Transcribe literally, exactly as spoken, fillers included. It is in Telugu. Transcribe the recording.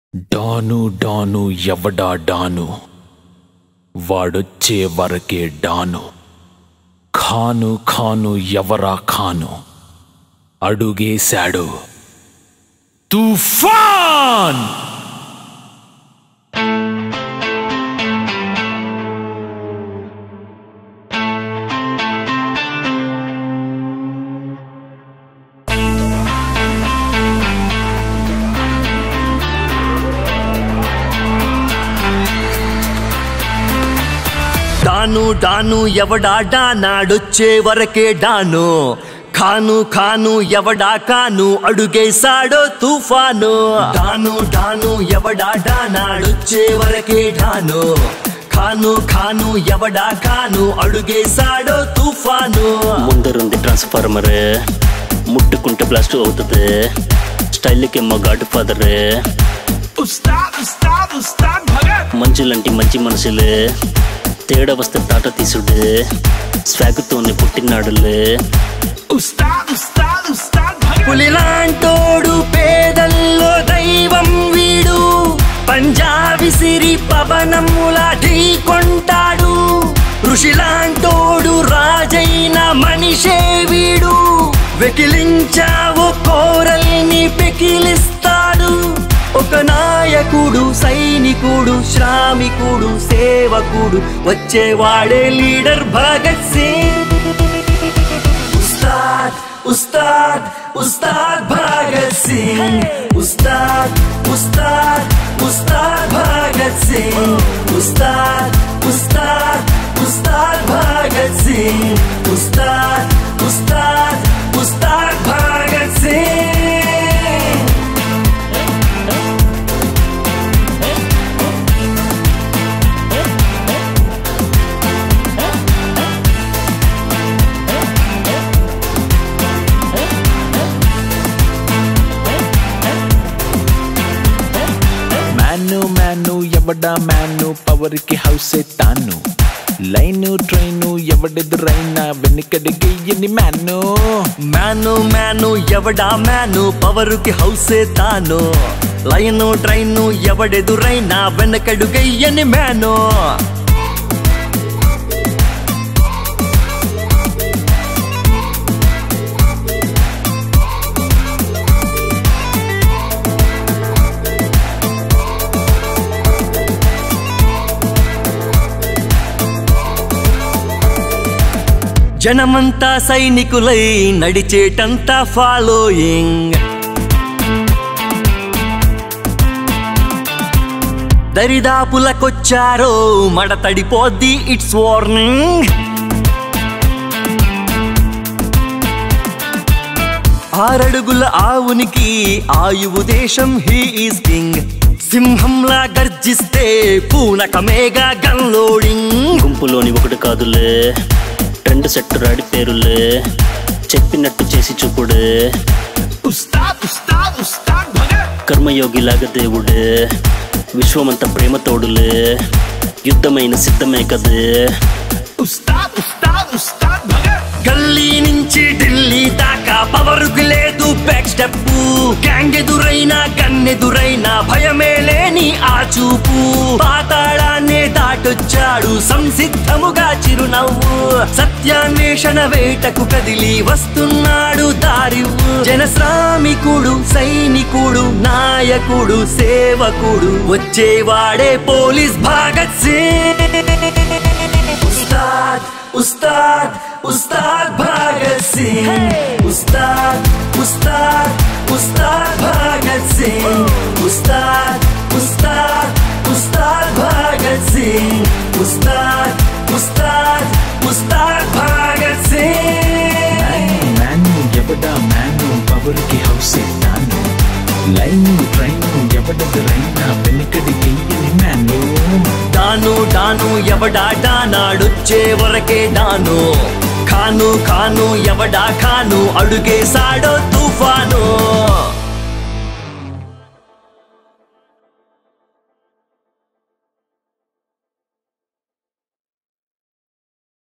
డాను డాను ఎవడా డాను వాడొచ్చే వరకే డాను ఖాను ఖాను ఎవరా ఖాను అడుగేశాడు తుఫాన్. డాను డాను ఎవడా డానాడొచ్చే వరకే డాను ఖాను ఖాను ఎవడా ఖాను అడుగేశాడో తుఫాను. డాను డాను ఎవడా డానాడొచ్చే వరకే డాను ఖాను ఖాను ఎవడా ఖాను అడుగేశాడో తుఫాను. ముందరుంది ట్రాన్స్ఫార్మర్ ముట్టుకుంటే బ్లాస్ట్ అవుతుంది స్టైల్కి మా గాడ్ ఫాదర్ ఉస్తాద్ ఉస్తాద్ ఉస్తాద్ భగత్ మంచులంటి మంచి మనుషులే తేడా వస్తే తాట తీసుడే స్వాగుతోనే పుట్టినాడులే ఉస్తాద్ ఉస్తాద్ ఉస్తాద్ భగత్. పులిలాంటోడు పేదల్లో దైవం వీడు పంజాబీ సిరి పవనములా ఢీకొంటాడు. ఋషిలాంటోడు రాజైన మనిషే వీడు వెకిలించావు కోరల్ని పెకిలిస్తాడు. ఒక నాయకుడు సైనికుడు శ్రామికుడు సేవకుడు వచ్చేవాడే leader Bhagat Singh. Ustaad Ustaad Ustaad Bhagat Singh Ustaad Ustaad Ustaad Bhagat Singh Ustaad Ustaad Ustaad Bhagat Singh Ustaad Ustaad Ustaad Bhagat Singh. Man man ఎవడా మ్యాను పవర్ కి హౌసే తాను లైను ట్రైను ఎవడెదురైనా వెనుకడిగేయని మ్యాను. మ్యాను మ్యాను ఎవడా మ్యాను పవరుకి హౌసే తాను లైను ట్రైను ఎవడెదురైనా వెనకడుగయ్యని మ్యాను. జనమంతా సైనికులై నడిచేటంతా ఫాలోయింగ్ దరిదాపులకొచ్చారో మడతడిపోద్ది ఇట్స్ వార్నింగ్. ఆరడుగుల ఆవునికి ఆయువు దేశం హీ ఈజ్ కింగ్. సింహంలా గర్జిస్తే పూనకమేగా గన్లోడింగ్. గుంపులోని ఒకటి కాదులే రెండు సెట్టు రాడి పేరులే చెప్పినట్టు చేసి చూపుడే ఉస్తాద్ ఉస్తాద్ ఉస్తాద్ భగత్. కర్మయోగిలాగా దేవుడే విశ్వమంత ప్రేమ తోడులే యుద్ధమైన సిద్ధమే కదే ఉస్తాద్ ఉస్తాద్ ఉస్తాద్ భగత్. గల్లీ నుంచి ఢిల్లీ దాకా పవరుకు లేదు బ్యాక్ స్టెప్. గ్యాంగ్ ఎదురైనా గన్నెదురైనా భయమే లేని ఆ చూపు. పాతాళాన్నే దాటొచ్చాడు సంసిద్ధముగా చిరునవ్వు. సత్యాన్వేషణ వేటకు కదిలి వస్తున్నాడు దారివ్వు. జనశ్రామికుడు సైనికుడు నాయకుడు సేవకుడు వచ్చేవాడే పోలీస్ భగత్ సింగ్. ఉస్తాద్ ఉస్తాద్ ఉస్తాద్ భగత్ సింగ్ ఉస్తాద్ ఉస్తాద్ ఉస్తాద్ భగత్ సింగ్ ఉస్తాద్ ఉస్తాద్ ఉస్తాద్ భగత్ సింగ్ ఉస్తాద్ ఉస్తాద్ ఉస్తాద్ భగత్ సింగ్. మ్యాను ఎవడా మ్యాను పవర్ కి హౌసే తాను లైను ట్రైను ఎవడెదురైనా వెనుకడిగేయని మ్యాను. డాను డాను ఎవడా డానాడొచ్చే వరకే డాను ఖాను ఖాను ఎవడా ఖాను అడుగేశాడో తుఫాను.